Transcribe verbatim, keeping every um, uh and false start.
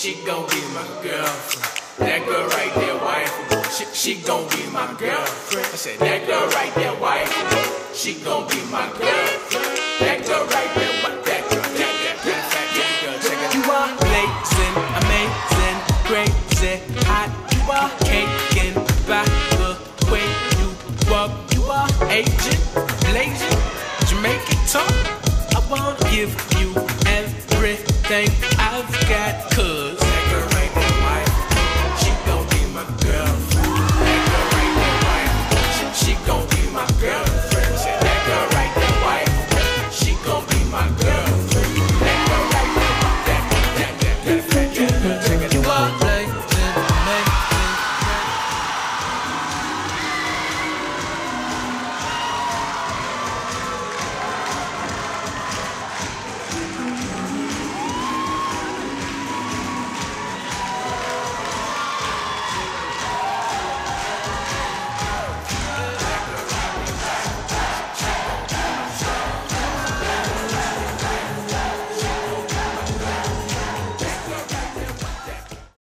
she gon' be my girlfriend. That girl right there, wifeable. She, she gon' be my girlfriend. I said, that girl right there, wifeable. She gon' be my girlfriend. That girl right there, what that girl, that, that, that, that, that girl, check it out. You are blazing, amazing, crazy, hot. You are caking by the way you walk. You are aging, blazing, Jamaican talk. I wanna give you everything.